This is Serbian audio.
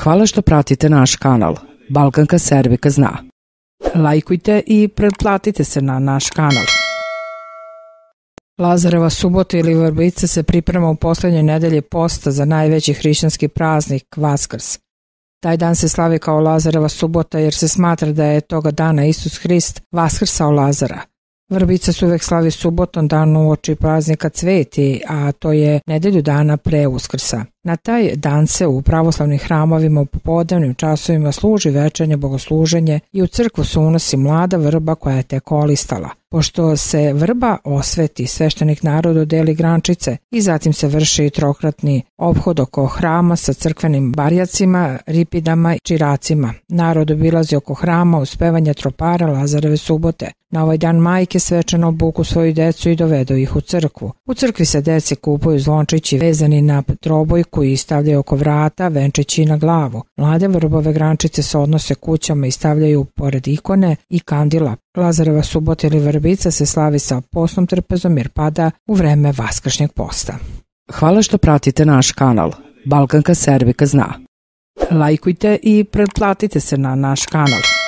Hvala što pratite naš kanal. Balkanka Serbika zna. Lajkujte i pretplatite se na naš kanal. Lazareva subota ili Vrbica se priprema u poslednjoj nedelji posta za najveći hrišćanski praznik Vaskrs. Taj dan se slavi kao Lazareva subota jer se smatra da je toga dana Isus Hrist vaskrsao Lazara. Vrbica se uvek slavi subotom, dan uoči praznika Cveti, a to je nedelju dana pre Uskrsa. Na taj dan se u pravoslavnim hramovima u popodnevnim časovima služi večernje bogosluženje i u crkvu se unosi mlada vrba koja je tek olistala. Pošto se vrba osveti, sveštenik narodu deli grančice i zatim se vrši trokratni ophod oko hrama sa crkvenim barjacima, ripidama i čiracima. Narod obilazi oko hrama uz pevanje tropara Lazareve subote. Na ovaj dan majke svečano obuku svoju decu i dovedu ih u crkvu. U crkvi se deci kupuju zvončići vezani na trobojku i stavljaju oko vrata, venčići na glavu. Mlade vrbove grančice se odnose kućama i stavljaju pored ikone i kandila. Lazareva subota ili Vrbica se slavi sa postnom trpezom jer pada u vreme vaskršnjeg posta. Hvala što pratite naš kanal. Balkanka Serbika zna. Lajkujte i pretplatite se na naš kanal.